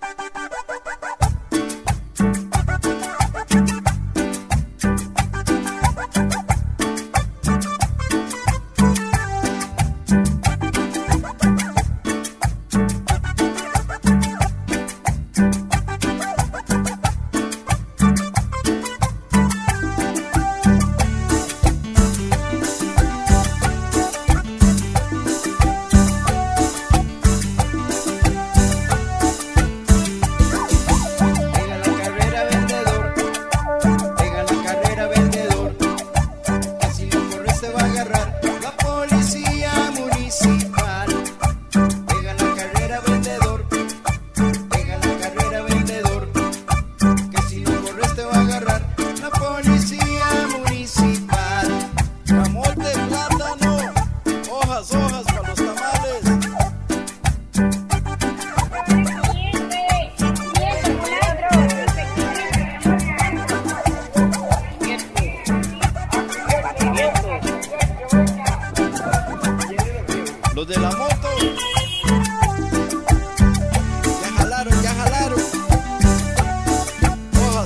Los de la moto ya jalaron hojas.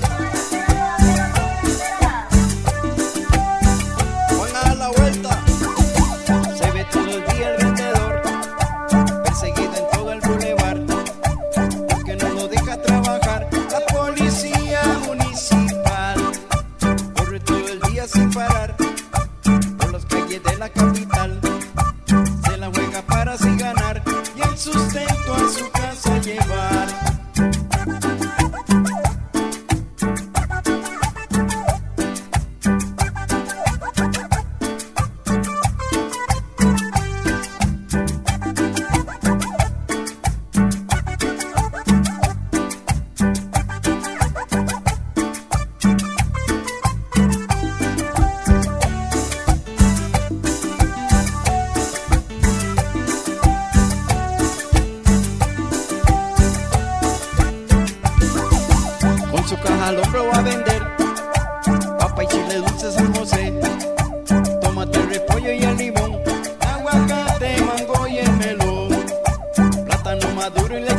Van a dar la vuelta. Se ve todo el día el vendedor perseguido en todo el bulevar porque no lo deja trabajar. La policía municipal corre todo el día sin parar por las calles de la capital. Juega para así ganar y el sustento a su casa llevar. Su caja al hombro va a vender papa y chile dulce San José, tomate, repollo y el limón, aguacate, mango y el melón, plátano maduro y